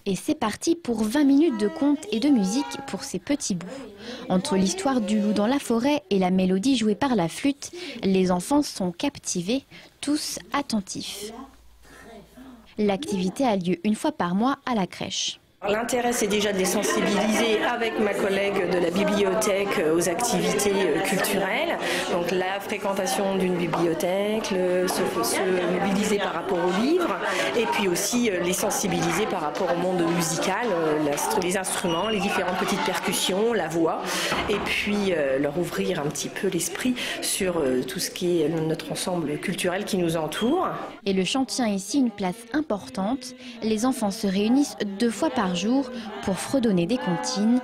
Et c'est parti pour 20 minutes de contes et de musique pour ces petits bouts. Entre l'histoire du loup dans la forêt et la mélodie jouée par la flûte, les enfants sont captivés, tous attentifs. L'activité a lieu une fois par mois à la crèche. L'intérêt, c'est déjà de les sensibiliser avec ma collègue de la bibliothèque aux activités culturelles. Donc la fréquentation d'une bibliothèque, se mobiliser par rapport aux livres et puis aussi les sensibiliser par rapport au monde musical, les instruments, les différentes petites percussions, la voix et puis leur ouvrir un petit peu l'esprit sur tout ce qui est notre ensemble culturel qui nous entoure. Et le chant tient ici une place importante. Les enfants se réunissent 2 fois par jour pour fredonner des comptines.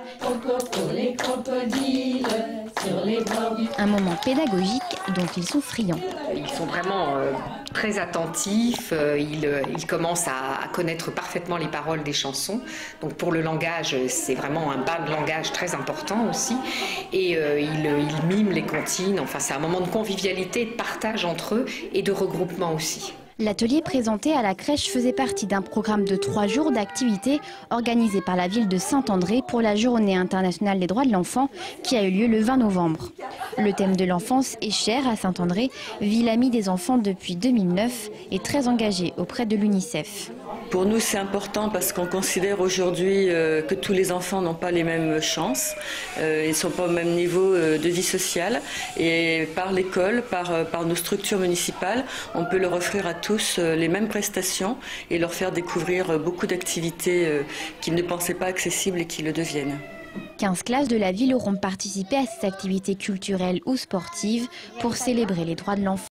Un moment pédagogique dont ils sont friands. Ils sont vraiment très attentifs, ils commencent à connaître parfaitement les paroles des chansons. Donc pour le langage, c'est vraiment un bain de langage très important aussi. Et ils miment les comptines. Enfin, c'est un moment de convivialité, de partage entre eux et de regroupement aussi. L'atelier présenté à la crèche faisait partie d'un programme de 3 jours d'activités organisé par la ville de Saint-André pour la Journée internationale des droits de l'enfant qui a eu lieu le 20 novembre. Le thème de l'enfance est cher à Saint-André, ville amie des enfants depuis 2009 et très engagée auprès de l'UNICEF. Pour nous, c'est important parce qu'on considère aujourd'hui que tous les enfants n'ont pas les mêmes chances, ils ne sont pas au même niveau de vie sociale. Et par l'école, par nos structures municipales, on peut leur offrir à tous les mêmes prestations et leur faire découvrir beaucoup d'activités qu'ils ne pensaient pas accessibles et qui le deviennent. 15 classes de la ville auront participé à ces activités culturelles ou sportives pour célébrer les droits de l'enfant.